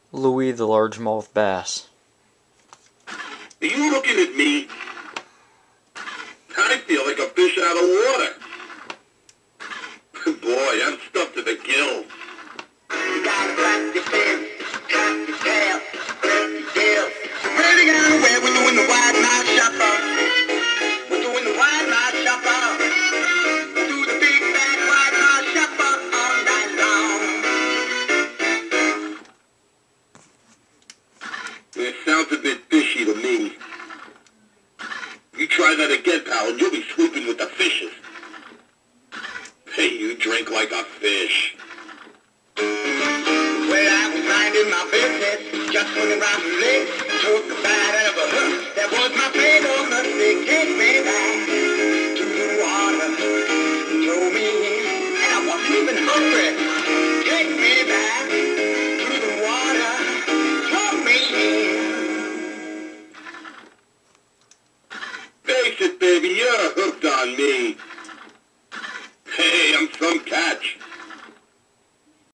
Louie the largemouth bass. Are you looking at me? I feel like a fish out of water. Boy, I'm stuffed to the gills. You gotta clap your fins, clap your tail, clap your gills. Ready to go away, we're doing the wide mouth shopper. We're doing the wide mouth shopper. We'll do the big fat wide mouth shopper all night long. It sounds a bit fishy to me. You try that again, pal, and you'll be swooping with the fishes. Hey, you drink like a fish. Well, I was minding my business, just when around the lake, took a bite out of a hook. That was my favorite mistake. Take me back to the water, throw me in, and I wasn't even hungry. Take me back to the water, throw me in. Face it, baby, you're hooked on me. Hey, I'm some catch.